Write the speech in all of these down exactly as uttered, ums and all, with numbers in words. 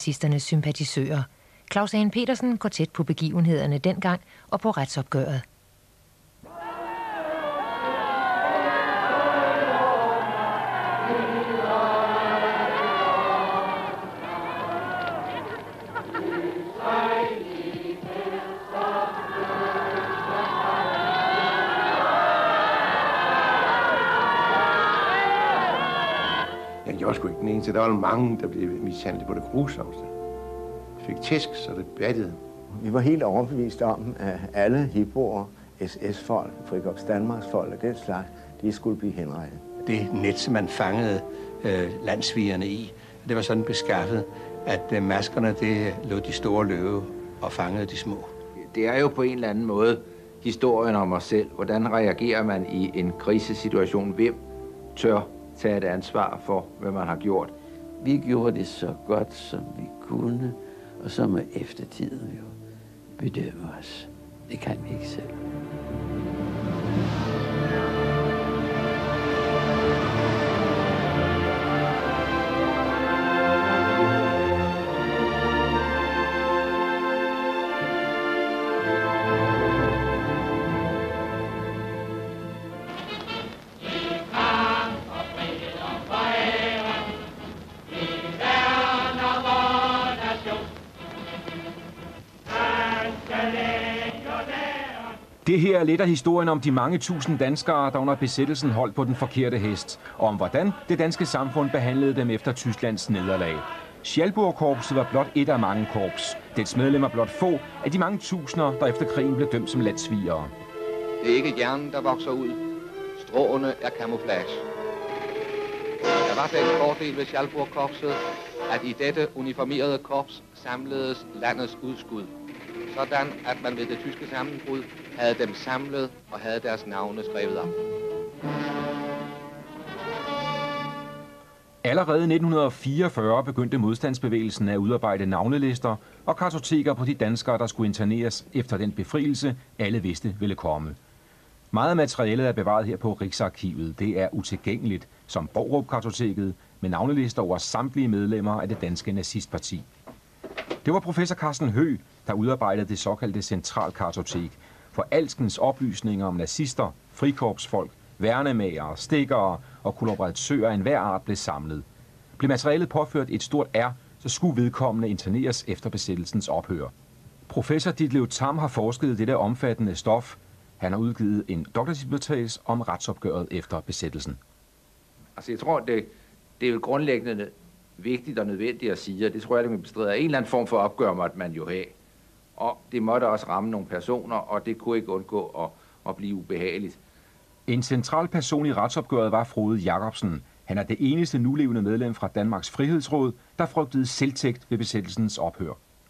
separatisternes sympatisører. Claus Hagen Petersen går tæt på begivenhederne dengang og på retsopgøret. Jeg var sgu ikke den eneste. Der var mange, der blev mishandlet på det grusomste. De fik tæsk, så det battede. Vi var helt overbevist om, at alle hippoer, S S-folk, Frikorps Danmarks folk og den slags, de skulle blive henrettet. Det net, som man fangede øh, landsvigerne i, det var sådan beskaffet, at øh, maskerne, det lå de store løve og fangede de små. Det er jo på en eller anden måde historien om os selv. Hvordan reagerer man i en krisesituation? Hvem tør tage et ansvar for, hvad man har gjort? Vi gjorde det så godt, som vi kunne, og så må eftertiden jo bedømme os. Det kan vi ikke selv. Det her er lidt af historien om de mange tusind danskere, der under besættelsen holdt på den forkerte hest, og om hvordan det danske samfund behandlede dem efter Tysklands nederlag. Schalburg-korpset var blot et af mange korps. Dets medlemmer blot få af de mange tusinder, der efter krigen blev dømt som landssvigere. Det er ikke hjernen, der vokser ud. Stråene er camouflage. Der var den fordel ved Schalburg-korpset, at i dette uniformerede korps samledes landets udskud. Sådan, at man ved det tyske sammenbrud havde dem samlet og havde deres navne skrevet op. Allerede i nitten fireogfyrre begyndte modstandsbevægelsen at udarbejde navnelister og kartoteker på de danskere, der skulle interneres efter den befrielse, alle vidste ville komme. Meget af materialet er bevaret her på Riksarkivet. Det er utilgængeligt, som Borup-kartoteket med navnelister over samtlige medlemmer af det danske nazistparti. Det var professor Carsten Høeg, der udarbejdede det såkaldte centralkartotek, for alskens oplysninger om nazister, frikorpsfolk, værnemagere, stikkere og kollaboratører af enhver art blev samlet. Blev materialet påført et stort R, så skulle vedkommende interneres efter besættelsens ophør. Professor Ditlev Tamm har forsket i dette omfattende stof. Han har udgivet en doktordisputats om retsopgøret efter besættelsen. Altså jeg tror, det, det er jo grundlæggende vigtigt og nødvendigt at sige, og det tror jeg, det kan bestride, en eller anden form for opgør måtte man jo have. Og det måtte også ramme nogle personer, og det kunne ikke undgå at, at blive ubehageligt. En central person i retsopgøret var Frode Jacobsen. Han er det eneste nulevende medlem fra Danmarks Frihedsråd, der frygtede selvtægt ved besættelsens ophør.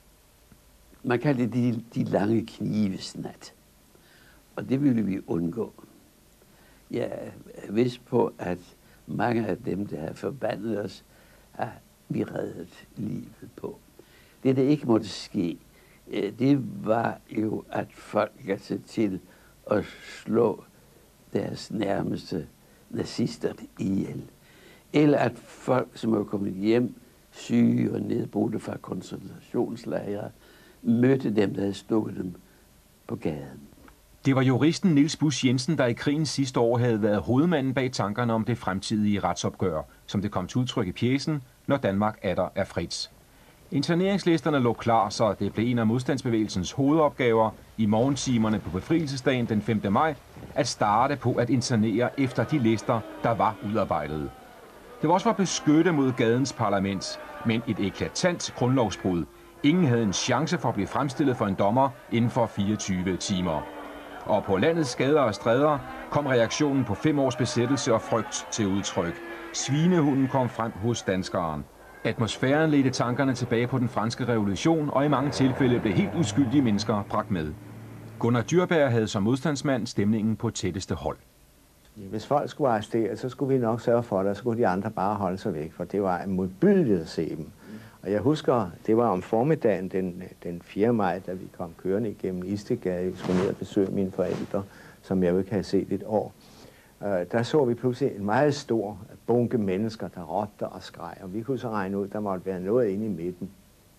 Man kaldte det de lange knivesnat, og det ville vi undgå. Jeg er vidst på, at mange af dem, der har forbandet os, har vi reddet livet på. Det, der ikke måtte ske, det var jo, at folk gav sig til at slå deres nærmeste nazister ihjel. Eller at folk, som er kommet hjem, syge og nedbrudte fra koncentrationslejre, mødte dem, der havde stukket dem på gaden. Det var juristen Niels Busch Jensen, der i krigens sidste år havde været hovedmanden bag tankerne om det fremtidige retsopgør, som det kom til udtryk i pjecen, Når Danmark atter er frit. Interneringslisterne lå klar, så det blev en af modstandsbevægelsens hovedopgaver i morgentimerne på befrielsesdagen den femte maj at starte på at internere efter de lister, der var udarbejdet. Det var også for at beskytte mod gadens parlament, men et eklatant grundlovsbrud. Ingen havde en chance for at blive fremstillet for en dommer inden for fireogtyve timer. Og på landets gader og stræder kom reaktionen på fem års besættelse og frygt til udtryk. Svinehunden kom frem hos danskeren. Atmosfæren ledte tankerne tilbage på den franske revolution, og i mange tilfælde blev helt uskyldige mennesker bragt med. Gunnar Dyrberg havde som modstandsmand stemningen på tætteste hold. Hvis folk skulle arrestere, så skulle vi nok sørge for det, og så skulle de andre bare holde sig væk, for det var modbydeligt at se dem. Og jeg husker, det var om formiddagen den, den fjerde maj, da vi kom kørende igennem Istegade. Vi skulle ned og besøge mine forældre, som jeg jo ikke havde set et år. Uh, der så vi pludselig en meget stor bunke mennesker, der råbte og skreg, og vi kunne så regne ud, der måtte være noget inde i midten.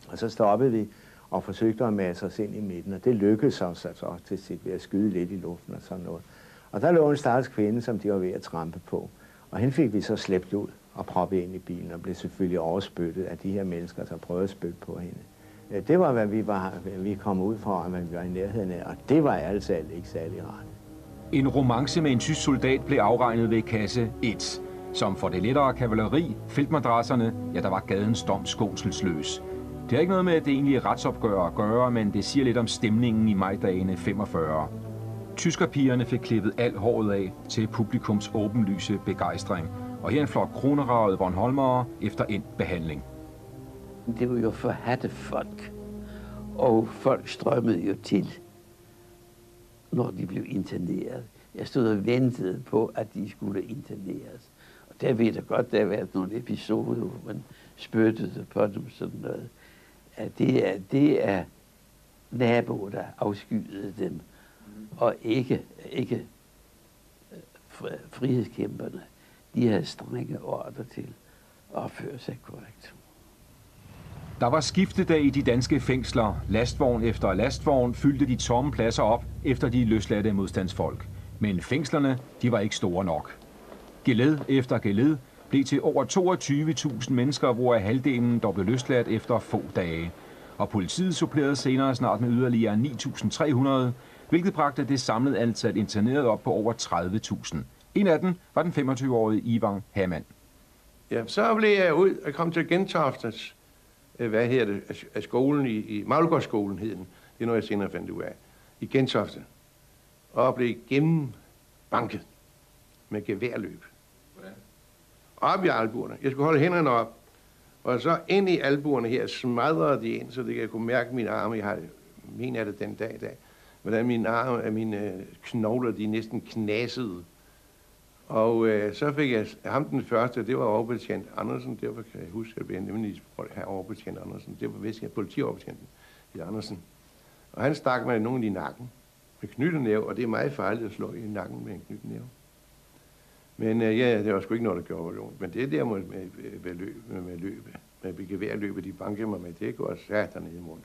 Og så stoppede vi og forsøgte at masse os ind i midten, og det lykkedes os altså til sit ved at skyde lidt i luften og sådan noget. Og der lå en stakkels kvinde, som de var ved at trampe på, og hende fik vi så slæbt ud og proppet ind i bilen, og blev selvfølgelig overspyttet af de her mennesker, der prøvede at spytte på hende. Det var, hvad vi, var, hvad vi kom ud fra, og hvad vi var i nærheden af, og det var altså ikke særlig rart. En romance med en tysk soldat blev afregnet ved kasse et. Som for det lettere kavaleri, feltmadrasserne, ja, der var gadens dom skånselsløs. Det har ikke noget med det egentlige retsopgør at gøre, men det siger lidt om stemningen i majdagene femogfyrre. Tyskerpigerne fik klippet alt håret af til publikums åbenlyse begejstring. Og her en flot kroneraget Bornholmere efter en behandling. Det var jo forhatte folk, og folk strømmede jo til, når de blev interneret. Jeg stod og ventede på, at de skulle interneres. Og der ved jeg godt, der har været nogle episoder, hvor man spyttede på dem sådan noget. At det er, det er naboer, der afskyede dem, og ikke, ikke frihedskæmperne. De havde strenge ordre til at opføre sig korrekt. Der var skiftedag i de danske fængsler. Lastvogn efter lastvogn fyldte de tomme pladser op efter de løsladte modstandsfolk. Men fængslerne, de var ikke store nok. Geled efter geled blev til over toogtyve tusind mennesker, hvor halvdelen der blev løsladt efter få dage. Og politiet supplerede senere snart med yderligere ni tusind tre hundrede, hvilket bragte det samlede antal interneret op på over tredive tusind. En af dem var den femogtyve-årige Ivang Hamann. Ja, så blev jeg ud og kom til Gentoftes, hvad hedder det, af skolen i, i Maglgårdsskolen hed den. Det er noget, jeg senere fandt ud af. I Gentofte. Og blev gennembanket med geværløb. Hvordan? Op i albuerne. Jeg skulle holde hænderne op. Og så ind i albuerne her smadrede de ind, så det jeg kunne mærke mine arme. Jeg har min af det den dag i dag. Hvordan mine arme, mine knogler, de næsten knasede. Og øh, så fik jeg ham den første, det var overbetjent Andersen. Derfor kan jeg huske, at jeg nemlig have overbetjent Andersen. Det var vist jeg politioverbetjenten i Andersen. Og han stak mig nogen i nakken med knyttenæve, og det er meget farligt at slå i nakken med en knyttenæve. Men øh, ja, det var sgu ikke noget, der gjorde ondt. Men det der med, med, med, løb, med, med løbe, med geværløbet, de bankede mig med, det går satan ned i munden.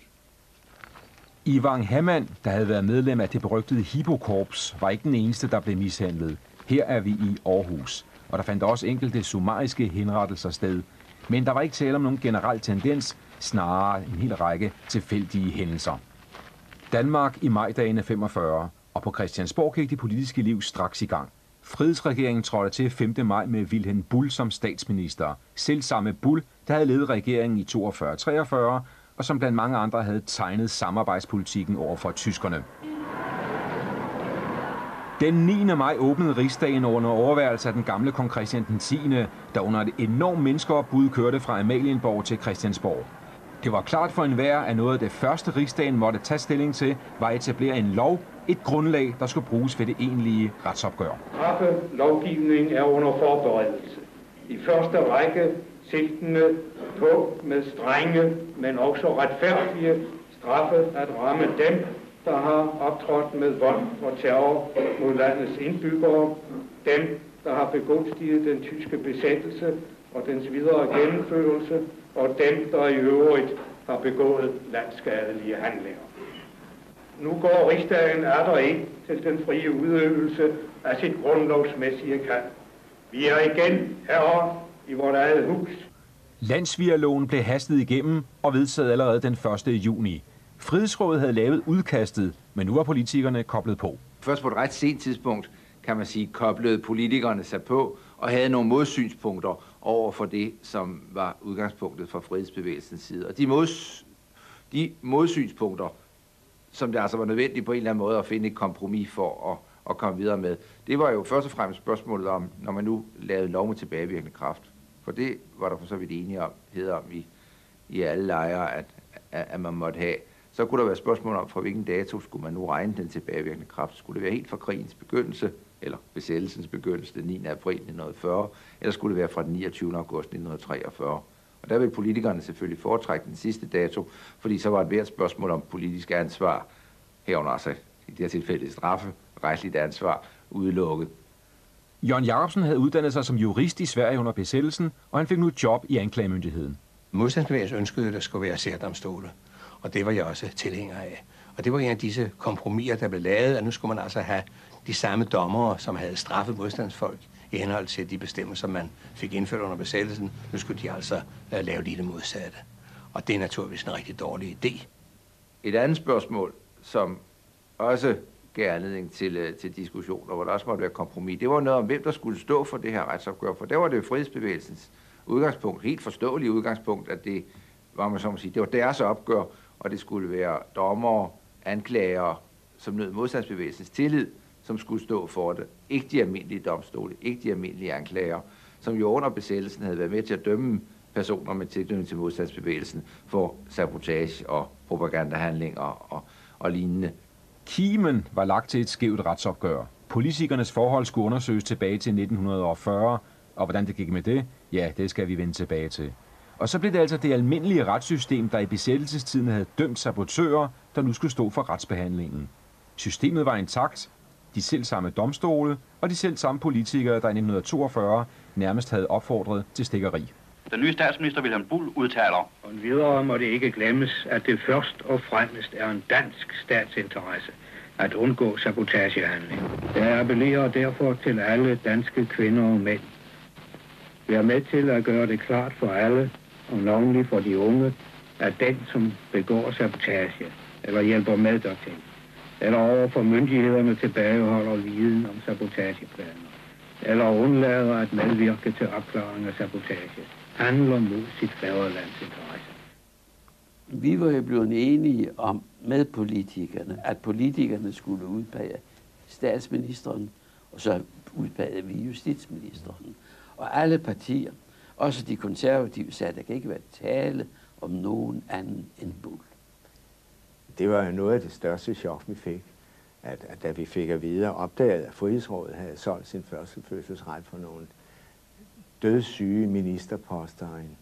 Ivang Hamann, der havde været medlem af det berygtede Hippokorps, var ikke den eneste, der blev mishandlet. Her er vi i Aarhus, og der fandt også enkelte summariske henrettelser sted. Men der var ikke tale om nogen generel tendens, snarere en hel række tilfældige hændelser. Danmark i majdagene femogfyrre, og på Christiansborg gik det politiske liv straks i gang. Frihedsregeringen trådte til femte maj med Vilhelm Buhl som statsminister. Selv samme Buhl, der havde ledet regeringen i toogfyrre treogfyrre, og som blandt mange andre havde tegnet samarbejdspolitikken over for tyskerne. Den niende maj åbnede Rigsdagen under overværelse af den gamle kong Christian den tiende, der under et enormt menneskeopbud kørte fra Amalienborg til Christiansborg. Det var klart for enhver, at noget af det første Rigsdagen måtte tage stilling til, var at etablere en lov, et grundlag, der skulle bruges ved det egentlige retsopgør. Straffelovgivning er under forberedelse. I første række sigtende på med strenge, men også retfærdige straffe at ramme dem, der har optrådt med vold og terror mod landets indbyggere, dem, der har begunstiget den tyske besættelse og dens videre gennemførelse, og dem, der i øvrigt har begået landskadelige handlinger. Nu går Rigsdagen atter ind til den frie udøvelse af sit grundlovsmæssige kald. Vi er igen herrer i vores eget hus. Landssvigerloven blev hastet igennem og vedtaget allerede den første juni. Frihedsrådet havde lavet udkastet, men nu var politikerne koblet på. Først på et ret sent tidspunkt, kan man sige, koblede politikerne sig på og havde nogle modsynspunkter over for det, som var udgangspunktet for frihedsbevægelsens side. Og de, mods, de modsynspunkter, som det altså var nødvendigt på en eller anden måde at finde et kompromis for at, at komme videre med, det var jo først og fremmest spørgsmålet om, når man nu lavede lov med tilbagevirkende kraft. For det var der for så vidt enige om, hedder om i, i alle lejre, at, at, at man måtte have. Så kunne der være spørgsmål om, fra hvilken dato skulle man nu regne den tilbagevirkende kraft. Skulle det være helt fra krigens begyndelse, eller besættelsens begyndelse den niende april nitten fyrre, eller skulle det være fra den niogtyvende august nitten treogfyrre? Og der vil politikerne selvfølgelig foretrække den sidste dato, fordi så var et hvert spørgsmål om politisk ansvar, herunder altså i det her tilfælde straffe, retsligt ansvar, udelukket. Jørgen Jacobsen havde uddannet sig som jurist i Sverige under besættelsen, og han fik nu job i anklagemyndigheden. Modstandsbevægelsen ønskede, at der skulle være særdomstole, og det var jeg også tilhænger af. Og det var en af disse kompromiser, der blev lavet, at nu skulle man altså have de samme dommere, som havde straffet modstandsfolk i henhold til de bestemmelser, man fik indført under besættelsen. Nu skulle de altså uh, lave lige det modsatte. Og det er naturligvis en rigtig dårlig idé. Et andet spørgsmål, som også gav anledning til, til diskussioner, hvor der også måtte være kompromis, det var noget om, hvem der skulle stå for det her retsopgør. For der var det jo frihedsbevægelsens udgangspunkt, helt forståeligt udgangspunkt, at det var, man så må sige, det var deres opgør, og det skulle være dommere, anklagere, som nød modstandsbevægelsens tillid, som skulle stå for det. Ikke de almindelige domstole, ikke de almindelige anklager, som jo under besættelsen havde været med til at dømme personer med tilknytning til modstandsbevægelsen for sabotage og propagandahandlinger og, og, og lignende. Kimen var lagt til et skævt retsopgør. Politikernes forhold skulle undersøges tilbage til nitten fyrre, og hvordan det gik med det, ja, det skal vi vende tilbage til. Og så blev det altså det almindelige retssystem, der i besættelsestiden havde dømt sabotører, der nu skulle stå for retsbehandlingen. Systemet var intakt, de selv samme domstole og de selv samme politikere, der i nitten toogfyrre nærmest havde opfordret til stikkeri. Den nye statsminister Wilhelm Buhl udtaler. Og videre må det ikke glemmes, at det først og fremmest er en dansk statsinteresse at undgå sabotagehandling. Jeg appellerer derfor til alle danske kvinder og mænd. Vi er med til at gøre det klart for alle, og navnlig for de unge, at den, som begår sabotage eller hjælper med dertil, eller overfor myndighederne tilbageholder viden om sabotageplaner, eller undlader at medvirke til opklaring af sabotage, handler mod sit fædrelands interesse. Vi var jo blevet enige om med politikerne, at politikerne skulle udpege statsministeren, og så udpegede vi justitsministeren. Og alle partier, også de konservative, sagde, at der kan ikke være tale om nogen anden end Buhl. Det var jo noget af det største chok, vi fik, at, at da vi fik at vide og opdagede, at Frihedsrådet havde solgt sin første fødselsret for nogle dødssyge ministerposter, en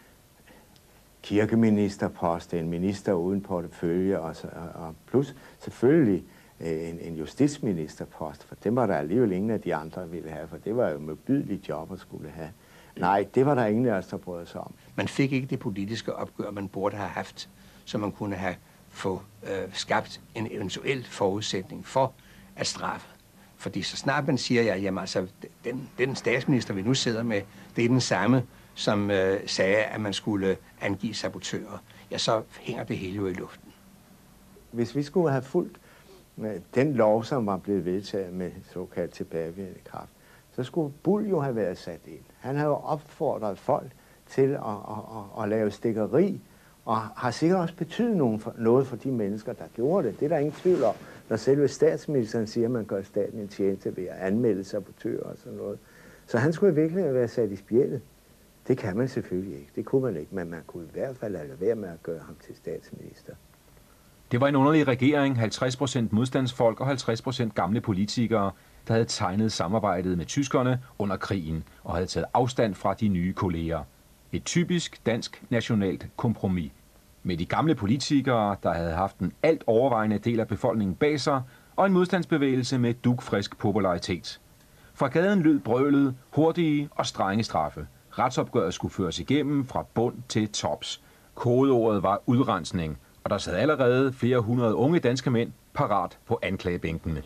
kirkeministerpost, en minister uden portefølje, og, så, og plus selvfølgelig en, en justitsministerpost, for dem var der alligevel ingen af de andre ville have, for det var jo modbydeligt job at skulle have. Nej, det var der ingen af os, der brød sig om. Man fik ikke det politiske opgør, man burde have haft, så man kunne have få øh, skabt en eventuel forudsætning for at straffe. Fordi så snart man siger, ja, jamen altså, den, den statsminister, vi nu sidder med, det er den samme, som øh, sagde, at man skulle angive sabotører, ja, så hænger det hele jo i luften. Hvis vi skulle have fulgt med den lov, som var blevet vedtaget med såkaldt tilbagevirkende kraft, så skulle Buhl jo have været sat ind. Han har jo opfordret folk til at, at, at, at lave stikkeri, og har sikkert også betydet nogen for, noget for de mennesker, der gjorde det. Det er der ingen tvivl om, når selve statsministeren siger, at man gør staten en tjeneste ved at anmelde sabotører og sådan noget. Så han skulle virkelig have været sat i spjældet. Det kan man selvfølgelig ikke. Det kunne man ikke, men man kunne i hvert fald lade være med at gøre ham til statsminister. Det var en underlig regering, halvtreds procent modstandsfolk og halvtreds procent gamle politikere, der havde tegnet samarbejdet med tyskerne under krigen og havde taget afstand fra de nye kolleger. Et typisk dansk nationalt kompromis. Med de gamle politikere, der havde haft en alt overvejende del af befolkningen bag sig, og en modstandsbevægelse med dugfrisk popularitet. Fra gaden lød brølet, hurtige og strenge straffe. Retsopgøret skulle føres igennem fra bund til tops. Kodeordet var udrensning, og der sad allerede flere hundrede unge danske mænd parat på anklagebænkene.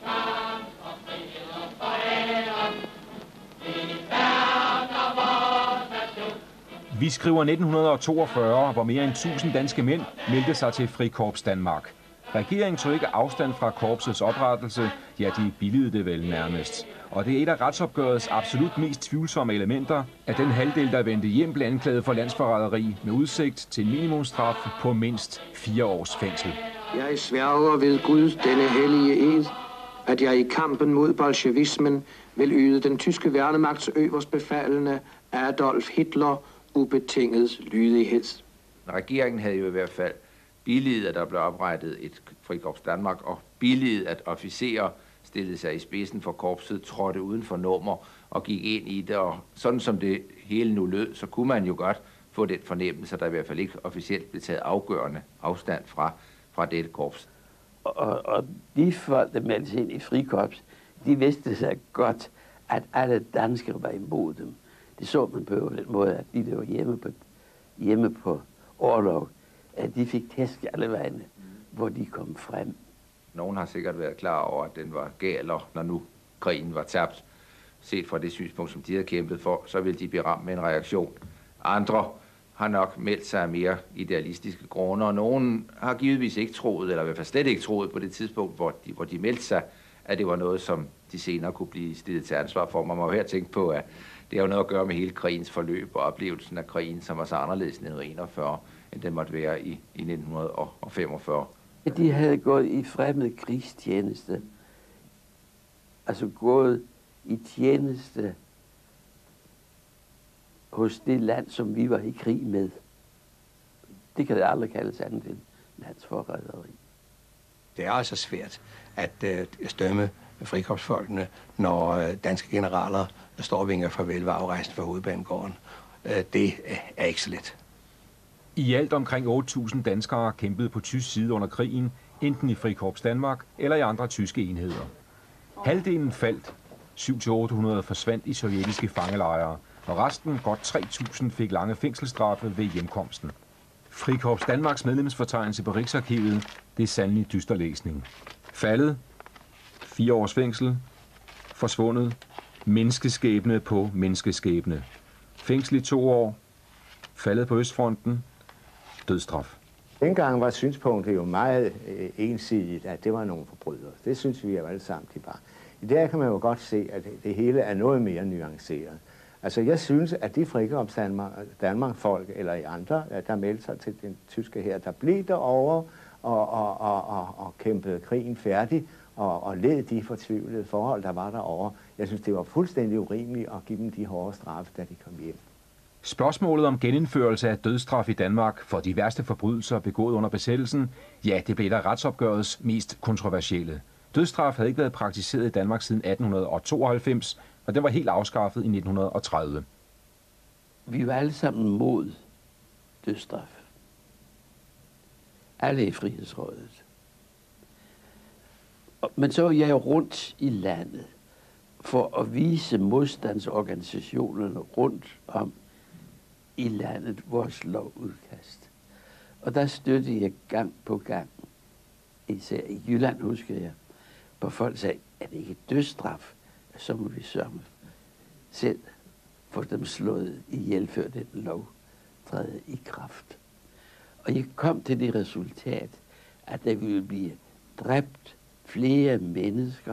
Vi skriver nitten toogfyrre, hvor mere end tusind danske mænd meldte sig til Frikorps Danmark. Regeringen tog ikke afstand fra korpsets oprettelse, ja, de billigede det vel nærmest. Og det er et af retsopgørets absolut mest tvivlsomme elementer, at den halvdel, der vendte hjem, blev anklaget for landsforræderi med udsigt til minimumsstraf på mindst fire års fængsel. Jeg sværger ved Gud denne hellige ed, at jeg i kampen mod bolsjevismen vil yde den tyske værnemagts øverstbefalende Adolf Hitler ubetinget lydighed. Regeringen havde jo i hvert fald billiget, at der blev oprettet et Frikorps Danmark, og billiget, at officerer stillede sig i spidsen for korpset, trådte uden for nummer og gik ind i det. Og sådan som det hele nu lød, så kunne man jo godt få den fornemmelse, at der i hvert fald ikke officielt blev taget afgørende afstand fra, fra dette korps. Og, og de folk, der meldte sig ind i Frikorps, de vidste sig godt, at alle danskere var imod dem. Det så man på den måde, at de der var hjemme på hjemme på orlov, at de fik tæsk alle vegne, hvor de kom frem. Nogen har sikkert været klar over, at den var gal, og når nu krigen var tabt, set fra det synspunkt, som de havde kæmpet for, så ville de blive ramt med en reaktion. Andre har nok meldt sig af mere idealistiske grunde, og nogen har givetvis ikke troet, eller i hvert fald slet ikke troet på det tidspunkt, hvor de, hvor de meldte sig, at det var noget, som de senere kunne blive stillet til ansvar for. Man må jo her tænke på, at det har jo noget at gøre med hele krigens forløb og oplevelsen af krigen, som var så anderledes i nitten enogfyrre, end den måtte være i, i nitten femogfyrre. De havde gået i fremmed krigstjeneste, altså gået i tjeneste hos det land, som vi var i krig med. Det kan det aldrig kaldes andet end landsforræderi. Det er altså svært at øh, stømme frikorpsfolkene, når øh, danske generaler står og vinker farvel ved afrejsen fra hovedbanegården. Øh, det er ikke så let. I alt omkring otte tusind danskere kæmpede på tysk side under krigen, enten i Frikorps Danmark eller i andre tyske enheder. Halvdelen faldt, syv til otte hundrede forsvandt i sovjetiske fangelejre, og resten, godt tre tusind, fik lange fængselsstraffe ved hjemkomsten. Frikorps Danmarks medlemsfortegnelse på Riksarkivet, det er sandelig dyster læsning. Faldet, fire års fængsel, forsvundet, menneskeskæbne på menneskeskæbne. Fængsel i to år, faldet på Østfronten, dødsstraf. Dengang var synspunktet jo meget øh, ensidigt, at det var nogle forbrydere. Det synes vi jo alle sammen, de var. I dag kan man jo godt se, at det, det hele er noget mere nuanceret. Altså, jeg synes, at de frikorps Danmark, Danmark-folk, eller i andre, der meldte sig til den tyske her, der blev derovre og, og, og, og, og kæmpede krigen færdig og, og led de fortvivlede forhold, der var derovre. Jeg synes, det var fuldstændig urimeligt at give dem de hårde straffe, da de kom hjem. Spørgsmålet om genindførelse af dødsstraf i Danmark for de værste forbrydelser begået under besættelsen, ja, det blev der retsopgørets mest kontroversielle. Dødsstraf havde ikke været praktiseret i Danmark siden atten tooghalvfems, og den var helt afskaffet i nitten tredive. Vi var alle sammen mod dødsstraf. Alle i Frihedsrådet. Men så var jeg jo rundt i landet for at vise modstandsorganisationerne rundt om i landet vores lovudkast. Og der støttede jeg gang på gang, især i Jylland husker jeg, hvor folk sagde, at det ikke er dødsstraf, så må vi sørge selv få dem slået ihjel, før den lov træder i kraft. Og jeg kom til det resultat, at der ville blive dræbt flere mennesker,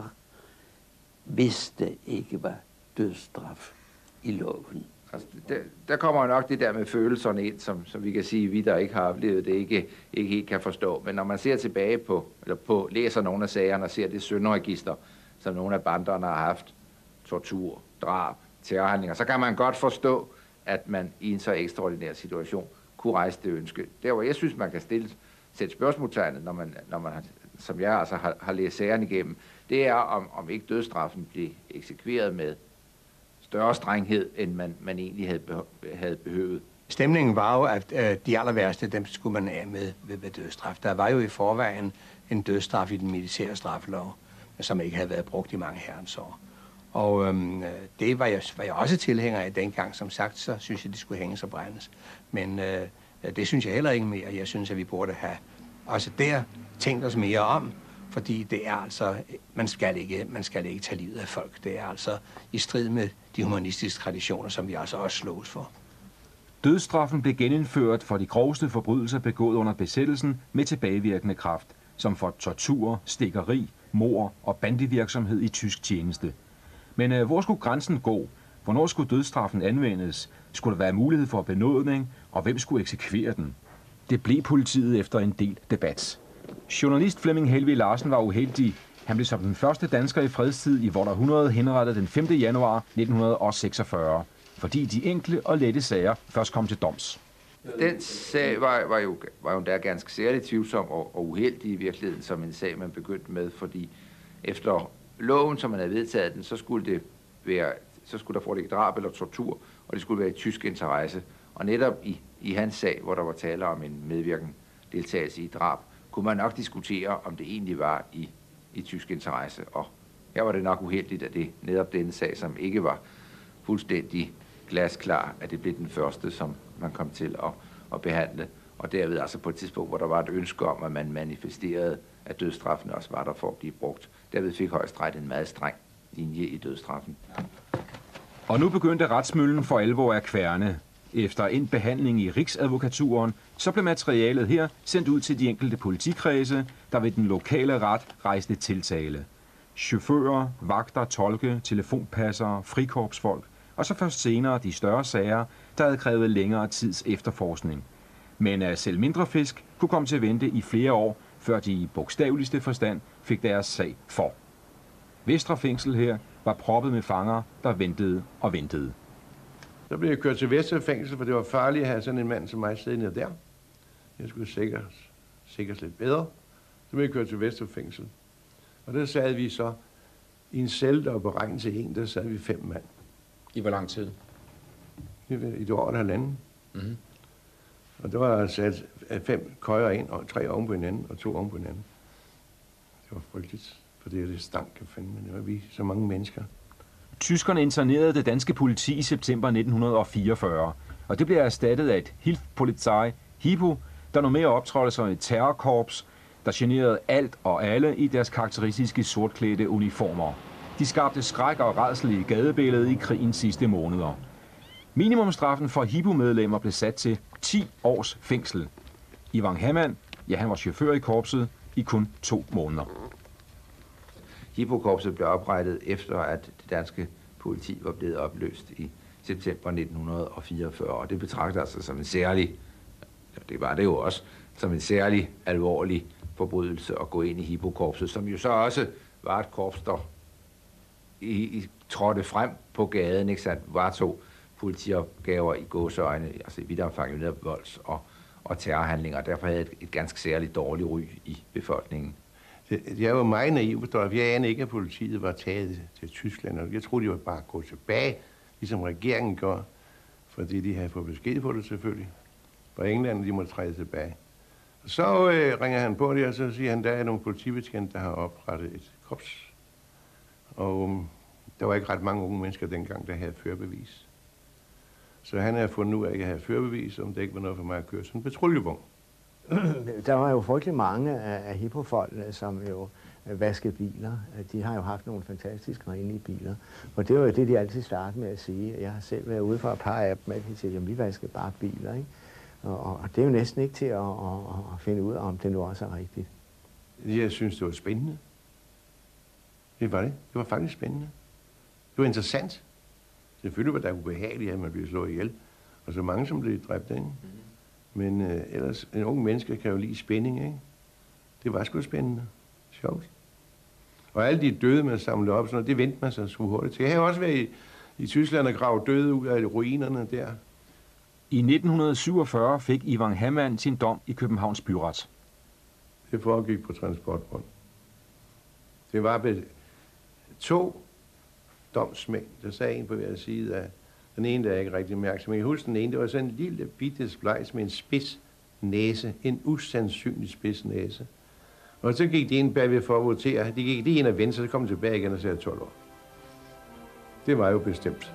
hvis der ikke var dødsstraf i loven. Altså, der, der kommer nok det der med følelserne ind, som, som vi kan sige, vi der ikke har oplevet det, ikke, ikke helt kan forstå. Men når man ser tilbage på, eller på, læser nogle af sagerne og ser det synderegister, som nogle af banderne har haft, tortur, drab, terrorhandlinger, så kan man godt forstå, at man i en så ekstraordinær situation kunne rejse det ønske. Der hvor jeg synes, man kan stille, sætte spørgsmålstegnet, når man, når man har, som jeg altså har, har læst sagerne igennem, det er, om, om ikke dødsstraffen blev eksekveret med større strenghed, end man, man egentlig havde, behø havde behøvet. Stemningen var jo, at øh, de aller værste, dem skulle man af med ved, ved dødsstraf. Der var jo i forvejen en dødsstraf i den militære straffelov, som ikke havde været brugt i mange herrens år. Og øhm, det var jeg, var jeg også tilhænger af dengang. Som sagt, så synes jeg, de skulle hænges og brændes. Men øh, det synes jeg heller ikke mere. Jeg synes, at vi burde have også der tænkt os mere om, fordi det er altså, man skal ikke, man skal ikke tage livet af folk. Det er altså i strid med de humanistiske traditioner, som vi altså også slås for. Dødsstraffen blev genindført for de groveste forbrydelser begået under besættelsen med tilbagevirkende kraft, som for tortur, stikkeri, mord og bandevirksomhed i tysk tjeneste. Men øh, hvor skulle grænsen gå? Hvornår skulle dødsstraffen anvendes? Skulle der være mulighed for benådning? Og hvem skulle eksekvere den? Det blev politiet efter en del debat. Journalist Flemming Helvig Larsen var uheldig. Han blev som den første dansker i fredstid i Vort Århundrede henrettet den femte januar nitten seksogfyrre, fordi de enkle og lette sager først kom til doms. Den sag var, var, jo, var jo der ganske særligt tvivlsom og, og uheldig i virkeligheden, som en sag, man begyndte med, fordi efter loven, som man havde vedtaget den, så skulle det være, så skulle der foreligge drab eller tortur, og det skulle være i tysk interesse. Og netop i, i hans sag, hvor der var tale om en medvirken deltagelse i drab, kunne man nok diskutere, om det egentlig var i, i tysk interesse. Og her var det nok uheldigt, at det netop denne sag, som ikke var fuldstændig glasklar, at det blev den første, som man kom til at, at behandle, og derved altså på et tidspunkt, hvor der var et ønske om, at man manifesterede, at dødsstraffen også var der for at blive brugt. Derved fik Højesteret en meget streng linje i dødsstraffen. Og nu begyndte retsmøllen for alvor at kværne. Efter en behandling i Rigsadvokaturen, så blev materialet her sendt ud til de enkelte politikredse, der ved den lokale ret rejste tiltale. Chauffører, vagter, tolke, telefonpassere, frikorpsfolk, og så først senere de større sager, der havde krævet længere tids efterforskning. Men at selv mindre fisk kunne komme til at vente i flere år, før de i bogstaveligste forstand fik deres sag for. Vestre Fængsel her var proppet med fanger, der ventede og ventede. Så blev jeg kørt til Vestre Fængsel, for det var farligt at have sådan en mand som mig siddende der. Jeg skulle sikres, sikres lidt bedre. Så blev jeg kørt til Vestre Fængsel. Og der sad vi så i en celle, der var beregnet til en, der sad vi fem mand. I hvor lang tid? I et år eller halvanden. Mm-hmm. Og der var sat fem køjer ind, og tre oven på hinanden, og to oven på hinanden. Det var frygteligt, for det er det stank, kan fandme. Det var vi så mange mennesker. Tyskerne internerede det danske politi i september nitten fireogfyrre, og det blev erstattet af et Hilfspolizei, Hipo, der nu mere optrådte som et terrorkorps, der generede alt og alle i deres karakteristiske sortklædte uniformer. De skabte skræk og rædsel i gadebilledet i krigens sidste måneder. Minimumstraffen for Hipo-medlemmer blev sat til ti års fængsel. Ivan Hammann, ja, han var chauffør i korpset i kun to måneder. Hipo-korpset blev oprettet efter, at det danske politi var blevet opløst i september nitten fireogfyrre, og det betragter altså som en særlig, det var det jo også, som en særlig alvorlig forbrydelse at gå ind i Hipo-korpset, som jo så også var et korps, der i, i, trådte frem på gaden, ikke sandt, var to politiopgaver i gåseøjne, altså i vidt omfang netop volds- og, og terrorhandlinger, og derfor havde et, et ganske særligt dårligt ry i befolkningen. Jeg var meget naiv, for jeg anede ikke, at politiet var taget til Tyskland, og jeg troede, de var bare gået tilbage, ligesom regeringen gør, fordi de havde fået besked på det selvfølgelig. Fra England, de måtte træde tilbage. Og så øh, ringer han på det, og så siger han, der er nogle politibetjente, der har oprettet et korps. Og um, der var ikke ret mange unge mennesker dengang, der havde førerbevis. Så han havde fundet ud af, at jeg havde førerbevis, om det ikke var noget for mig at køre sådan en patruljevogn. Der var jo frygtelig mange af, af hippofolkene, som jo vaskede biler. De har jo haft nogle fantastiske renlige biler. Og det var jo det, de altid startede med at sige. Jeg har selv været ude for et par af dem, at de siger, at vi vasker bare biler, ikke? Og, og det er jo næsten ikke til at, at, at finde ud af, om det nu også er rigtigt. Jeg synes, det var spændende. Det var det. Det var faktisk spændende. Det var interessant. Selvfølgelig var det ubehageligt, at man blev slået ihjel. Og så mange, som blev dræbt derinde. Men øh, ellers, en ung menneske kan jo lide spænding, ikke? Det var sgu spændende. Sjovt. Og alle de døde, man samlede op, sådan noget, det vendte man sig så hurtigt til. Jeg har også været i, i Tyskland og gravet døde ud af ruinerne der. I nitten syvogfyrre fik Ivan Hammann sin dom i Københavns byret. Det foregik på transportbånd. Det var ved to domsmænd, der sagde en på hver side af den ene, der er ikke rigtig mærksom. Men jeg husker den ene, det var sådan en lille bitte splejs med en spids næse. En usandsynlig spids næse. Og så gik de ind bagved for at votere. De gik lige ind og vendte, så kom de tilbage igen og sagde tolv år. Det var jo bestemt.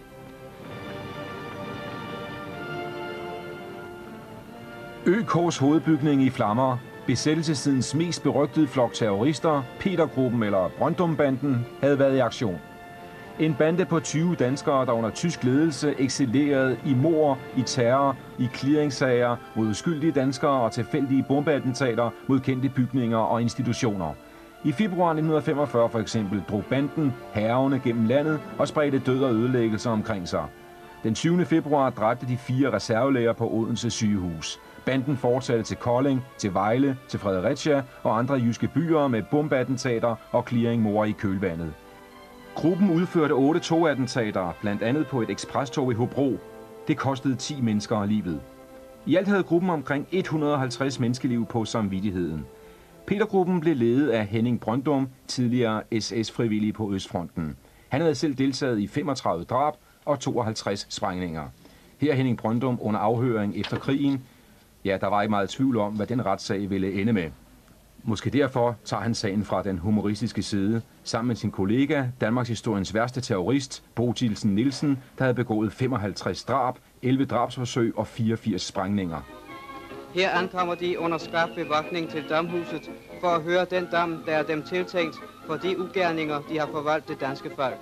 ØKs hovedbygning i flammer. Besættelsestidens mest berygtede flok terrorister, Petergruppen eller Brøndumbanden, havde været i aktion. En bande på tyve danskere, der under tysk ledelse excellerede i mord, i terror, i clearingssager mod uskyldige danskere og tilfældige bombeattentater mod kendte bygninger og institutioner. I februar nitten femogfyrre for eksempel drog banden hærgende gennem landet og spredte død og ødelæggelser omkring sig. Den tyvende februar dræbte de fire reservelæger på Odense sygehus. Banden fortsatte til Kolding, til Vejle, til Fredericia og andre jyske byer med bombeattentater og clearingmord i kølvandet. Gruppen udførte otte togattentater, blandt andet på et eksprestog i Hobro. Det kostede ti mennesker livet. I alt havde gruppen omkring et hundrede og halvtreds menneskeliv på samvittigheden. Petergruppen blev ledet af Henning Brøndum, tidligere S S-frivillig på Østfronten. Han havde selv deltaget i femogtredive drab og tooghalvtreds sprængninger. Her Henning Brøndum under afhøring efter krigen. Ja, der var ikke meget tvivl om, hvad den retssag ville ende med. Måske derfor tager han sagen fra den humoristiske side, sammen med sin kollega, Danmarks historiens værste terrorist, Bodilsen Nielsen, der havde begået femoghalvtreds drab, elleve drabsforsøg og fireogfirs sprængninger. Her ankommer de under skarp bevogtning til domhuset for at høre den dom, der er dem tiltænkt for de ugerninger, de har forvoldt det danske folk.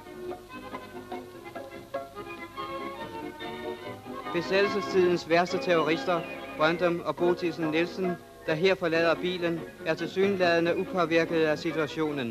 Besættelsestidens værste terrorister, Brøndum og Bodilsen Nielsen, der her forlader bilen, er tilsyneladende upåvirket af situationen.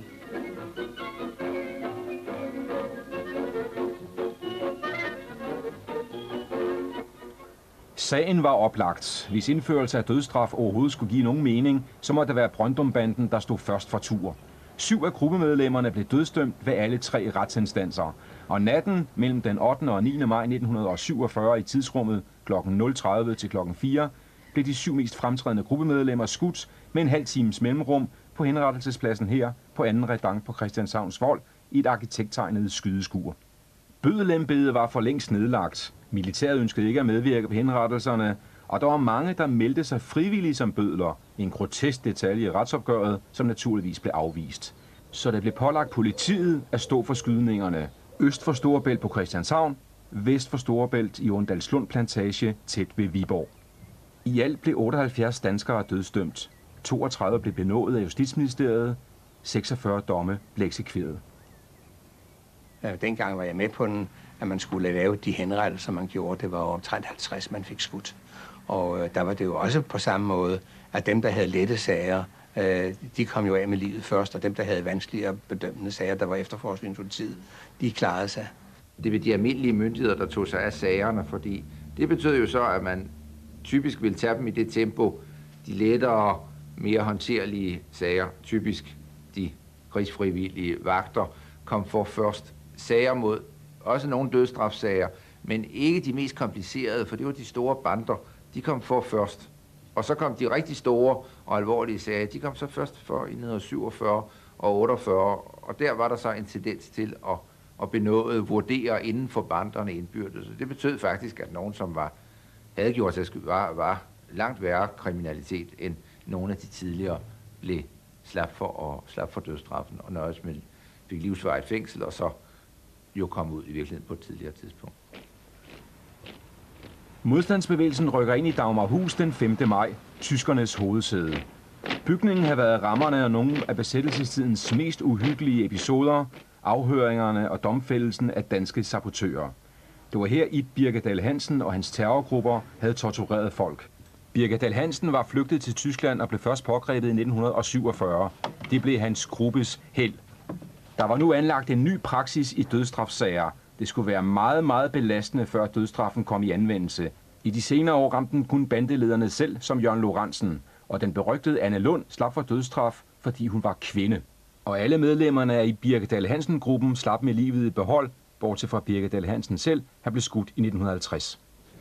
Sagen var oplagt. Hvis indførelse af dødsstraf overhovedet skulle give nogen mening, så måtte det være Brøndum-banden, der stod først for tur. Syv af gruppemedlemmerne blev dødsdømt ved alle tre retsinstanser. Og natten mellem den ottende og niende maj nitten syvogfyrre i tidsrummet klokken nul tredive til klokken fire blev de syv mest fremtrædende gruppemedlemmer skudt med en halv times mellemrum på henrettelsespladsen her på anden redang på Christianshavns Vold i et arkitekttegnet skydeskur. Bødelembedet var for længst nedlagt. Militæret ønskede ikke at medvirke på henrettelserne, og der var mange, der meldte sig frivillige som bødler. En grotesk detalje i retsopgøret, som naturligvis blev afvist. Så det blev pålagt politiet at stå for skydningerne. Øst for Storebælt på Christianshavn, vest for Storebælt i Åndalslund Plantage tæt ved Viborg. I alt blev otteoghalvfjerds danskere dødsdømt. toogtredive blev benådet af Justitsministeriet. seksogfyrre domme blev eksekveret. Ja, dengang var jeg med på den, at man skulle lave de henrettelser, man gjorde. Det var omtrent halvtreds, man fik skudt. Og øh, der var det jo også på samme måde, at dem, der havde lette sager, øh, de kom jo af med livet først, og dem, der havde vanskeligere bedømmende sager, der var efterforskningspolitiet, de klarede sig. Det var de almindelige myndigheder, der tog sig af sagerne, fordi det betød jo så, at man typisk ville tage dem i det tempo, de lettere, mere håndterlige sager, typisk de krigsfrivillige vagter, kom for først. Sager mod, også nogle dødsstrafsager, men ikke de mest komplicerede, for det var de store bander, de kom for først. Og så kom de rigtig store og alvorlige sager, de kom så først for i nitten syvogfyrre og otteogfyrre, og der var der så en tendens til at, at benåde, vurdere inden for banderne indbyrdes. Det betød faktisk, at nogen, som var, havde gjort sig var, var langt værre kriminalitet, end nogle af de tidligere blev slap for, og, slap for dødsstraffen og nøjes med fik livsvarigt fængsel, og så jo kom ud i virkeligheden på et tidligere tidspunkt. Modstandsbevægelsen rykker ind i Dagmarhus den femte maj, tyskernes hovedsæde. Bygningen har været rammerne af nogle af besættelsestidens mest uhyggelige episoder, afhøringerne og domfældelsen af danske sabotører. Det var her, Ib Birkedal Hansen og hans terrorgrupper havde tortureret folk. Birkedal Hansen var flygtet til Tyskland og blev først pågrebet i nitten syvogfyrre. Det blev hans gruppes held. Der var nu anlagt en ny praksis i dødsstrafsager. Det skulle være meget, meget belastende, før dødsstraffen kom i anvendelse. I de senere år ramte den kun bandelederne selv, som Jørgen Lorentzen, og den berygtede Anne Lund slap for dødsstraf, fordi hun var kvinde. Og alle medlemmerne af i Birkedal Hansen-gruppen slap med livet i behold, bortset fra Birkedal Hansen selv, han blev skudt i nitten halvtreds.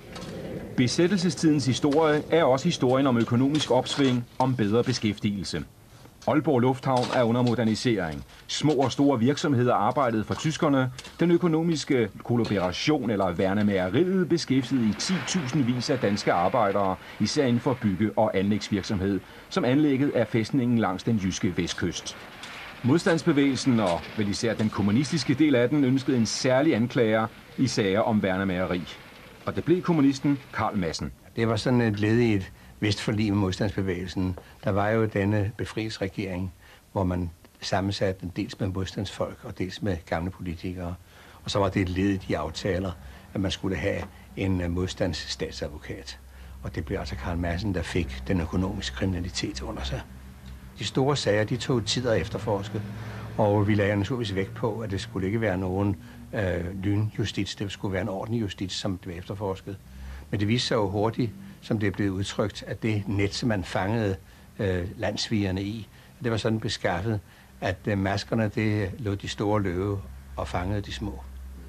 Besættelsestidens historie er også historien om økonomisk opsving, om bedre beskæftigelse. Aalborg Lufthavn er under modernisering. Små og store virksomheder arbejdede for tyskerne. Den økonomiske kollaboration eller værnemageriet beskæftigede i ti tusindvis af danske arbejdere, især inden for bygge- og anlægsvirksomhed, som anlægget af fæstningen langs den jyske vestkyst. Modstandsbevægelsen og vel især den kommunistiske del af den ønskede en særlig anklager i sager om værnemageri. Og det blev kommunisten Carl Madsen. Det var sådan et led i et vestforlig med modstandsbevægelsen. Der var jo denne befrielsesregering, hvor man sammensatte dels med modstandsfolk og dels med gamle politikere. Og så var det et led i de aftaler, at man skulle have en modstandsstatsadvokat. Og det blev altså Carl Madsen, der fik den økonomiske kriminalitet under sig. De store sager, de tog tid at efterforske, og vi lagde naturligvis vægt på, at det skulle ikke være nogen øh, lynjustits, det skulle være en ordentlig justits, som blev efterforsket. Men det viste sig jo hurtigt, som det er blevet udtrykt, at det net, som man fangede øh, landsvigerne i, det var sådan beskaffet, at øh, maskerne, det lod de store løve og fangede de små.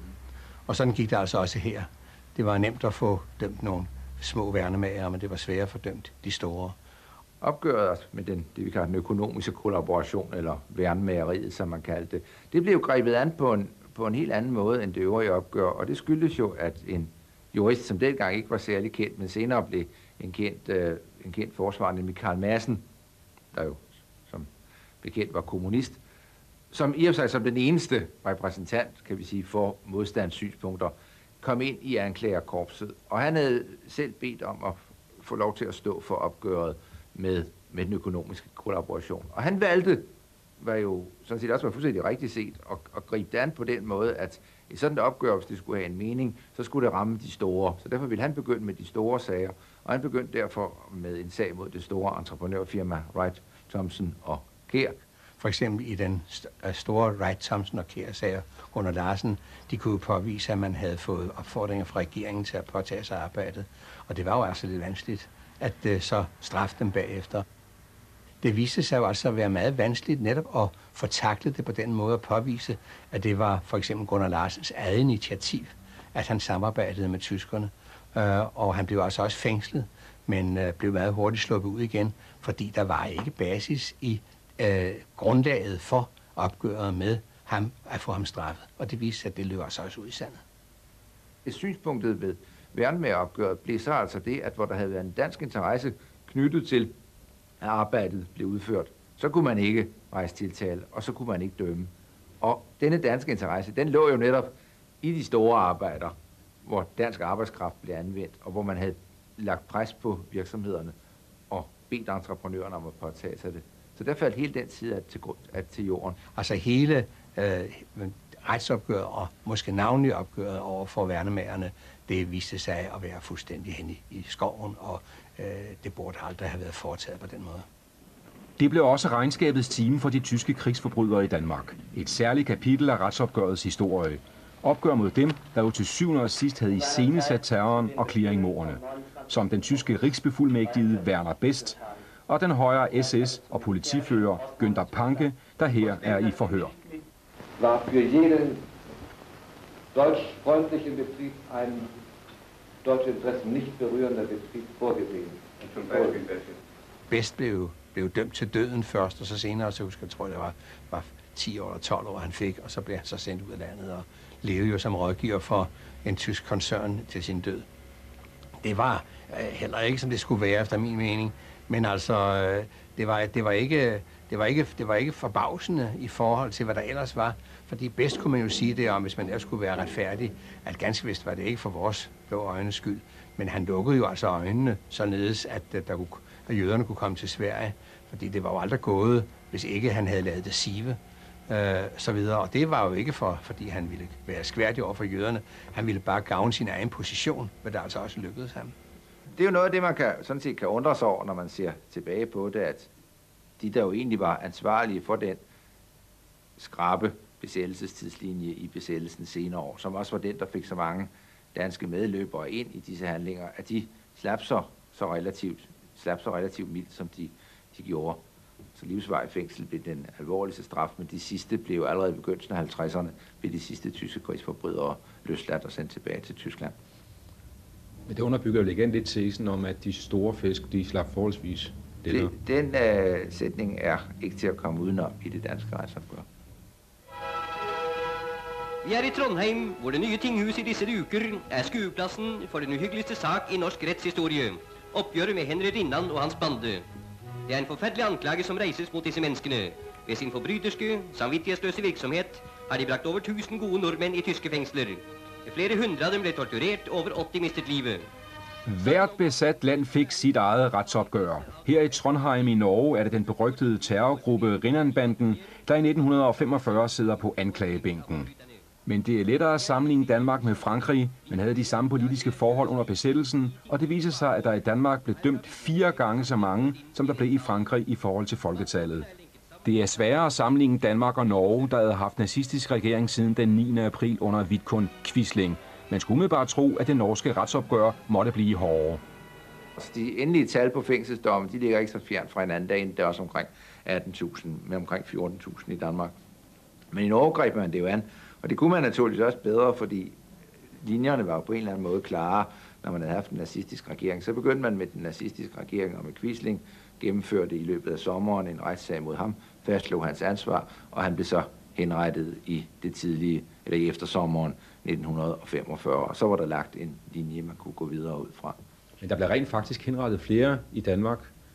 Og sådan gik det altså også her. Det var nemt at få dømt nogle små værnemager, men det var svært at få dømt de store. Opgøret med den, det vi kalder den økonomiske kollaboration, eller værnemageriet, som man kaldte det, det blev grebet an på en, på en helt anden måde end det øvrige opgør, og det skyldes jo, at en jurist, som dengang ikke var særlig kendt, men senere blev en kendt, øh, en kendt forsvarer, nemlig Carl Madsen, der jo bekendt var kommunist, som i og for sig som den eneste repræsentant, kan vi sige, for modstandssynspunkter, kom ind i anklagerkorpset. Og han havde selv bedt om at få lov til at stå for opgøret med, med den økonomiske kollaboration. Og han valgte, var jo sådan set også var fuldstændig rigtigt set, at, at gribe det an på den måde, at i sådan et opgør, hvis det skulle have en mening, så skulle det ramme de store. Så derfor ville han begynde med de store sager, og han begyndte derfor med en sag mod det store entreprenørfirma Wright, Thompson og Kjær. For eksempel i den st- store Wright, Thompson og Kjær-sager under Larsen, de kunne påvise, at man havde fået opfordringer fra regeringen til at påtage sig arbejdet. Og det var jo altså lidt vanskeligt at uh, så straffe dem bagefter. Det viste sig jo altså at være meget vanskeligt netop at få taklet det på den måde at påvise, at det var for eksempel Gunnar Larsens eget initiativ, at han samarbejdede med tyskerne. Uh, og han blev altså også fængslet, men uh, blev meget hurtigt sluppet ud igen, fordi der var ikke basis i uh, grundlaget for opgøret med ham at få ham straffet. Og det viste sig, at det løb altså også ud i sandet. Et synspunktet ved Værnemager-opgøret blev så altså det, at hvor der havde været en dansk interesse knyttet til, at arbejdet blev udført, så kunne man ikke rejse tiltale, og så kunne man ikke dømme. Og denne danske interesse, den lå jo netop i de store arbejder, hvor dansk arbejdskraft blev anvendt, og hvor man havde lagt pres på virksomhederne og bedt entreprenørerne om at påtage sig det. Så der faldt hele den side af til, af til jorden. Altså hele øh, retsopgøret og måske navnlig opgøret over for værnemagerne, det viste sig at være fuldstændig hen i, i skoven, og øh, det burde aldrig have været foretaget på den måde. Det blev også regnskabets time for de tyske krigsforbrydere i Danmark. Et særligt kapitel af retsopgørets historie. Opgør mod dem, der jo til syvende og sidst havde iscenesat terroren og clearingmordene, som den tyske rigsbefuldmægtigede Werner Best og den højere S S- og politifører Günther Panke, der her er i forhør. Var für jeden deutsch-freundlichen Betrieb ein deutsche Interessen nicht berührender Betrieb vorgesehen. Best blev, blev dømt til døden først, og så senere, så husker jeg, tror jeg, det var, var ti år eller tolv år, han fik, og så blev han så sendt ud af landet og levede jo som rådgiver for en tysk koncern til sin død. Det var øh, heller ikke, som det skulle være, efter min mening, men altså, øh, det, var, det, var ikke, det, var ikke, det var ikke forbavsende i forhold til, hvad der ellers var, fordi bedst kunne man jo sige det om, hvis man ellers skulle være retfærdig, at ganske vist var det ikke for vores blå øjnes skyld, men han lukkede jo altså øjnene således, at, at, der kunne, at jøderne kunne komme til Sverige, fordi det var jo aldrig gået, hvis ikke han havde lavet det sive. Øh, så videre. Og det var jo ikke for, fordi han ville være skværdig over for jøderne. Han ville bare gavne sin egen position, men det altså også lykkedes ham. Det er jo noget af det, man kan, sådan set kan undre sig over, når man ser tilbage på det, at de, der jo egentlig var ansvarlige for den skrappe besættelsestidslinje i besættelsen senere år, som også var den, der fik så mange danske medløbere ind i disse handlinger, at de slap så, så relativt, slap så relativt mildt, som de, de gjorde. Så livsvarig fængsel blev den alvorligste straf, men de sidste blev allerede i begyndelsen af halvtredserne, blev de sidste tyske krigsforbrydere løsladt og sendt tilbage til Tyskland. Men det underbygger jo igen lidt tesen om, at de store fisk, de slap forholdsvis det. Den øh, sætning er ikke til at komme udenom i det danske retsopgør. Vi er i Trondheim, hvor det nye tinghus i disse uker er skuepladsen for den uhyggeligste sak i norsk rettshistorie. Oppgjøret med Henry Rinnan og hans bande. Det er en forfærdelig anklage som rejses mot disse menneskene. Ved sin forbryterske, samvittighetsløse virksomhet har de bragt over tusen gode nordmenn i tyske fengsler. Flere hundre af dem blev tortureret, over otte mistet livet. Hvert besat land fik sit eget retsopgør. Her i Trondheim i Norge er det den berygtede terrorgruppe Rinnan-banden, der i nitten femogfyrre sidder på anklagebænken. Men det er lettere at sammenligne Danmark med Frankrig, men havde de samme politiske forhold under besættelsen, og det viser sig, at der i Danmark blev dømt fire gange så mange, som der blev i Frankrig i forhold til folketallet. Det er sværere at sammenligne Danmark og Norge, der havde haft nazistisk regering siden den niende april under Vidkun Quisling. Man skulle umiddelbart tro, at det norske retsopgør måtte blive hårdere. De endelige tal på fængselsdomme, de ligger ikke så fjernt fra hinanden. Der er også omkring atten tusind, med omkring fjorten tusind i Danmark. Men i Norge greb man det jo an, og det kunne man naturligvis også bedre, fordi linjerne var jo på en eller anden måde klare, når man havde haft en nazistisk regering. Så begyndte man med den nazistiske regering og med Quisling, gennemførte i løbet af sommeren en retssag mod ham, fastslog hans ansvar, og han blev så henrettet i det tidlige, eller i eftersommeren nitten femogfyrre. Og så var der lagt en linje, man kunne gå videre ud fra. Men der blev rent faktisk henrettet flere i Danmark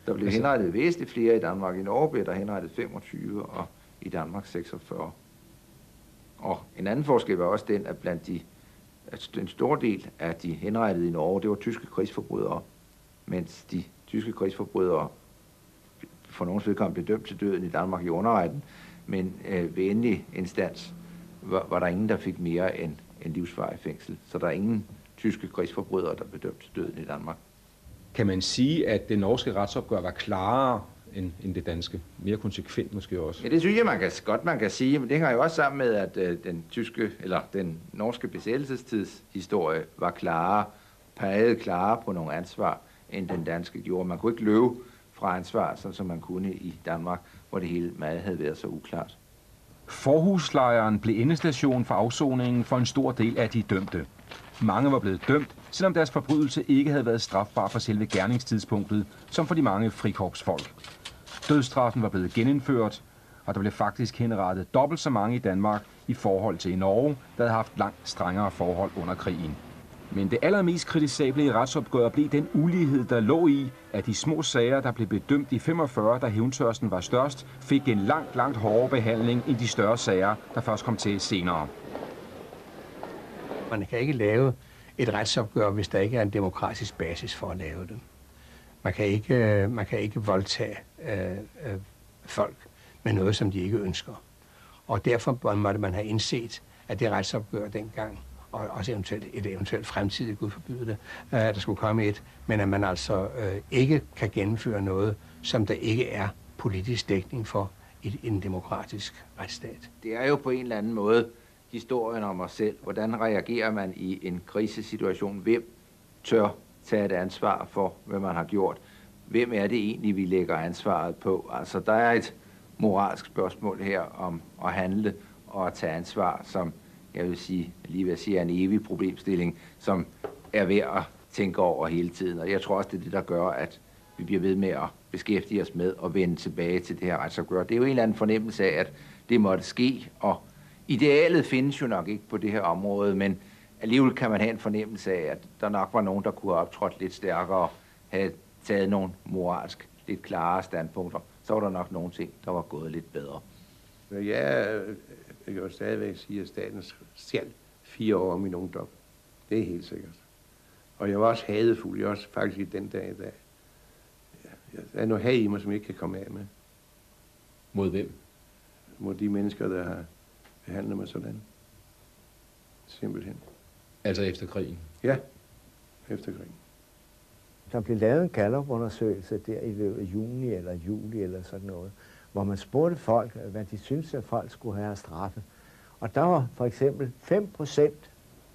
Der blev henrettet væsentligt flere i Danmark. I Norge blev der henrettet femogtyve, og i Danmark seksogfyrre. Og en anden forskel var også den, at blandt de, at en stor del af de henrettede i Norge, det var tyske krigsforbrydere, mens de tyske krigsforbrydere for nogens vedkommende blev dømt til døden i Danmark i underretten, men øh, ved endelig instans var, var der ingen, der fik mere end en livsvarig fængsel. Så der er ingen tyske krigsforbrydere, der blev dømt til døden i Danmark. Kan man sige, at det norske retsopgør var klarere end, end det danske? Mere konsekvent måske også? Ja, det synes jeg man kan, godt, man kan sige, men det hænger jo også sammen med, at øh, den tyske, eller den norske besættelsestidshistorie var klarere, pegede klarere på nogle ansvar, end den danske gjorde. Man kunne ikke løbe fra ansvar, sådan som man kunne i Danmark, hvor det hele meget havde været så uklart. Forhuslejren blev endestation for afsoningen for en stor del af de dømte. Mange var blevet dømt, selvom deres forbrydelse ikke havde været strafbar for selve gerningstidspunktet, som for de mange frikorpsfolk. Dødsstraffen var blevet genindført, og der blev faktisk henrettet dobbelt så mange i Danmark i forhold til i Norge, der havde haft langt strengere forhold under krigen. Men det allermest kritisable i retsopgøret blev den ulighed, der lå i, at de små sager, der blev bedømt i femogfyrre, da hævntørsten var størst, fik en langt, langt hårdere behandling end de større sager, der først kom til senere. Man kan ikke lave et retsopgør, hvis der ikke er en demokratisk basis for at lave det. Man kan ikke, man kan ikke voldtage øh, øh, folk med noget, som de ikke ønsker. Og derfor måtte man have indset, at det retsopgør dengang, og også eventuelt et eventuelt fremtidigt, Gud forbyde det, øh, der skulle komme et, men at man altså øh, ikke kan gennemføre noget, som der ikke er politisk dækning for i en demokratisk retsstat. Det er jo på en eller anden måde historien om os selv. Hvordan reagerer man i en krisesituation? Hvem tør tage et ansvar for, hvad man har gjort? Hvem er det egentlig, vi lægger ansvaret på? Altså, der er et moralsk spørgsmål her om at handle og at tage ansvar, som jeg vil sige, lige ved at sige, er en evig problemstilling, som er værd at tænke over hele tiden. Og jeg tror også, det er det, der gør, at vi bliver ved med at beskæftige os med at vende tilbage til det her retsopgør. Det er jo en eller anden fornemmelse af, at det måtte ske, og idealet findes jo nok ikke på det her område, men alligevel kan man have en fornemmelse af, at der nok var nogen, der kunne have optrådt lidt stærkere og have taget nogle moralsk lidt klarere standpunkter. Så var der nok nogle ting, der var gået lidt bedre. Jeg, jeg kan jo stadigvæk sige, at staten stjal fire år af min ungdom. Det er helt sikkert. Og jeg var også hadefuld. Jeg var også faktisk i den dag i dag. Der er noget had i mig, som jeg ikke kan komme af med. Mod hvem? Mod de mennesker, der har behandlet mig sådan. Simpelthen. Altså efter krigen? Ja, efter krigen. Der blev lavet en Gallup-undersøgelse der i løbet af juni eller juli eller sådan noget, hvor man spurgte folk, hvad de syntes, at folk skulle have straffe. Og der var for eksempel fem procent,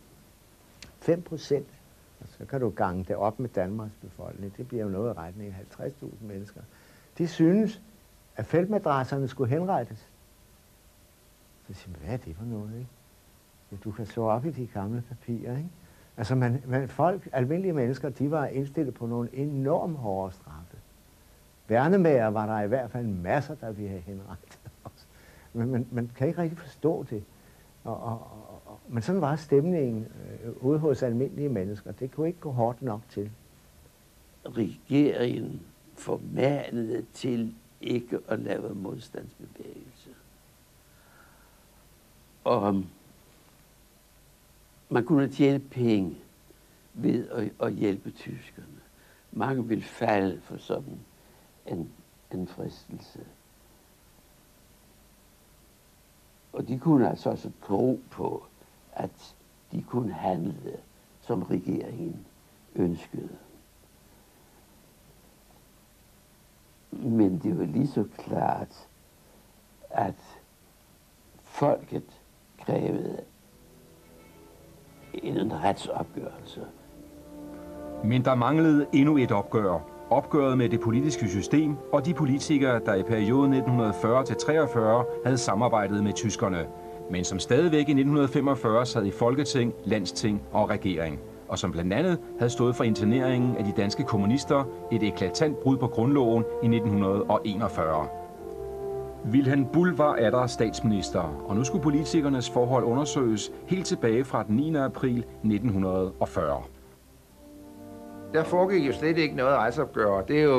fem procent, så kan du gange det op med Danmarks befolkning, det bliver jo noget i retning af halvtreds tusind mennesker, de synes, at feltmadrasserne skulle henrettes. Så siger man, hvad er det for noget, ikke? Ja, du kan slå op i de gamle papirer, ikke? Altså, man, man, folk, almindelige mennesker, de var indstillet på nogle enormt hårde straffe. Værnemager var der i hvert fald masser, der ville have henrettet. Men man, man kan ikke rigtig forstå det. Og, og, og, men sådan var stemningen øh, ude hos almindelige mennesker. Det kunne ikke gå hårdt nok til. Regeringen formanede til ikke at lave modstandsbevægelse. Og man kunne tjene penge ved at, at hjælpe tyskerne. Mange ville falde for sådan en, en fristelse. Og de kunne altså også tro på, at de kunne handle, som regeringen ønskede. Men det var lige så klart, at folket krævede en retsopgørelse. Men der manglede endnu et opgør. Opgøret med det politiske system og de politikere, der i perioden nitten fyrre til treogfyrre havde samarbejdet med tyskerne, men som stadigvæk i nitten femogfyrre sad i Folketing, Landsting og regering, og som blandt andet havde stået for interneringen af de danske kommunister, et eklatant brud på grundloven i nitten enogfyrre. Vilhelm Buhl var atter statsminister, og nu skulle politikernes forhold undersøges helt tilbage fra den niende april nitten fyrre. Der foregik jo slet ikke noget retsopgør. Det er jo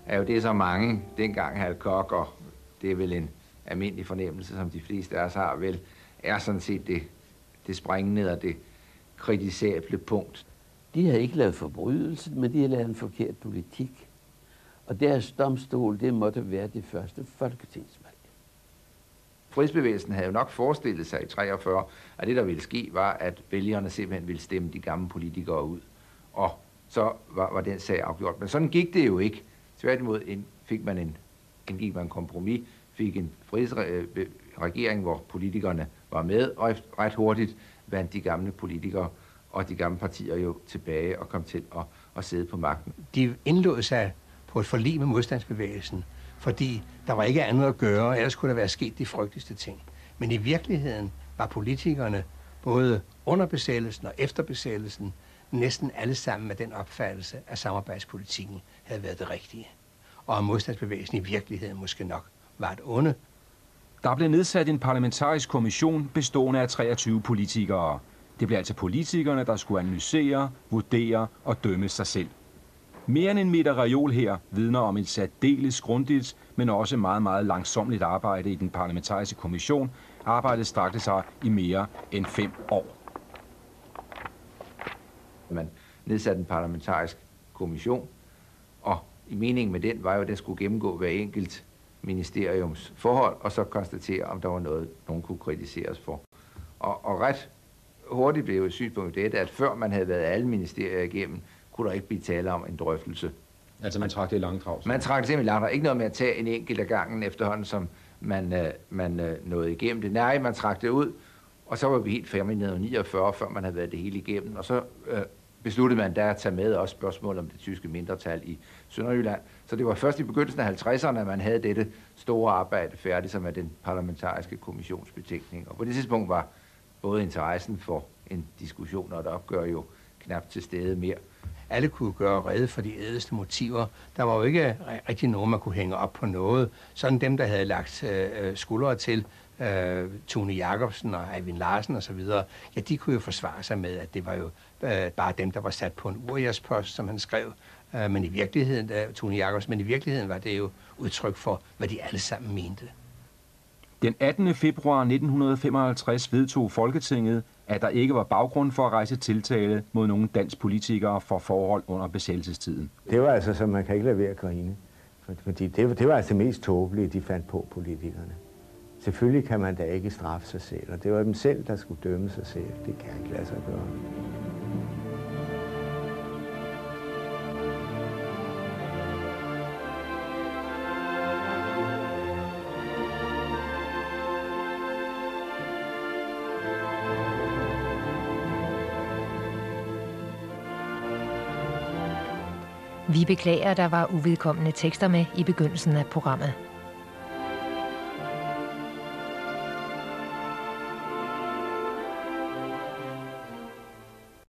er jo det, som mange dengang Hal Koch, og det er vel en almindelig fornemmelse, som de fleste af os har, vel, er sådan set det, det springende og det kritisable punkt. De havde ikke lavet forbrydelse, men de havde lavet en forkert politik. Og deres domstol, det måtte være det første folketingsvalg. Frihedsbevægelsen havde jo nok forestillet sig i treogfyrre, at det, der ville ske, var, at vælgerne simpelthen ville stemme de gamle politikere ud. Og så var, var den sag afgjort. Men sådan gik det jo ikke. Tværtimod en, fik man en, indgik man en kompromis, fik en frihedsregering, hvor politikerne var med, og ret hurtigt vandt de gamle politikere og de gamle partier jo tilbage og kom til at, at sidde på magten. De indlod sig på et forlig med modstandsbevægelsen, fordi der var ikke andet at gøre, ellers kunne der være sket de frygteligste ting. Men i virkeligheden var politikerne, både under besættelsen og efter besættelsen, næsten alle sammen med den opfattelse, at samarbejdspolitikken havde været det rigtige. Og at modstandsbevægelsen i virkeligheden måske nok var et onde. Der blev nedsat en parlamentarisk kommission bestående af treogtyve politikere. Det blev altså politikerne, der skulle analysere, vurdere og dømme sig selv. Mere end en meter reol her vidner om et særdeles grundigt, men også meget, meget langsomligt arbejde i den parlamentariske kommission. Arbejdet strakte sig i mere end fem år. Man nedsatte en parlamentarisk kommission, og i meningen med den var jo, at den skulle gennemgå hver enkelt ministeriums forhold, og så konstatere, om der var noget, nogen kunne kritiseres for. Og, og ret hurtigt blev et synspunkt i dette, at før man havde været alle ministerier igennem, kunne der ikke blive tale om en drøftelse. Altså man trak det i langdrag? Man trak det simpelthen i langdrag. Ikke noget med at tage en enkelt af gangen efterhånden, som man, øh, man øh, nåede igennem det. Nej, man trak det ud, og så var vi helt færdige i nitten niogfyrre, før man havde været det hele igennem. Og så øh, besluttede man der at tage med også spørgsmål om det tyske mindretal i Sønderjylland. Så det var først i begyndelsen af halvtredserne, at man havde dette store arbejde færdigt, som er den parlamentariske kommissionsbetænkning. Og på det tidspunkt var både interessen for en diskussion og et opgør jo knap til stede mere. Alle kunne gøre rede for de ædeste motiver. Der var jo ikke rigtig nogen, man kunne hænge op på noget. Sådan dem, der havde lagt øh, skuldre til, øh, Tone Jacobsen og Eivind Larsen osv., ja, de kunne jo forsvare sig med, at det var jo øh, bare dem, der var sat på en urjærspost, som han skrev. Øh, men i virkeligheden, øh, Tone Jacobsen, men i virkeligheden var det jo udtryk for, hvad de alle sammen mente. Den attende februar nitten femoghalvtreds vedtog Folketinget, at der ikke var baggrund for at rejse tiltale mod nogle dansk politikere for forhold under besættelsestiden. Det var altså, så man kan ikke lade være at grine. Fordi det, det var altså det mest tåbelige, de fandt på, politikerne. Selvfølgelig kan man da ikke straffe sig selv, og det var dem selv, der skulle dømme sig selv. Det kan ikke lade sig gøre. Vi beklager, at der var uvedkommende tekster med i begyndelsen af programmet.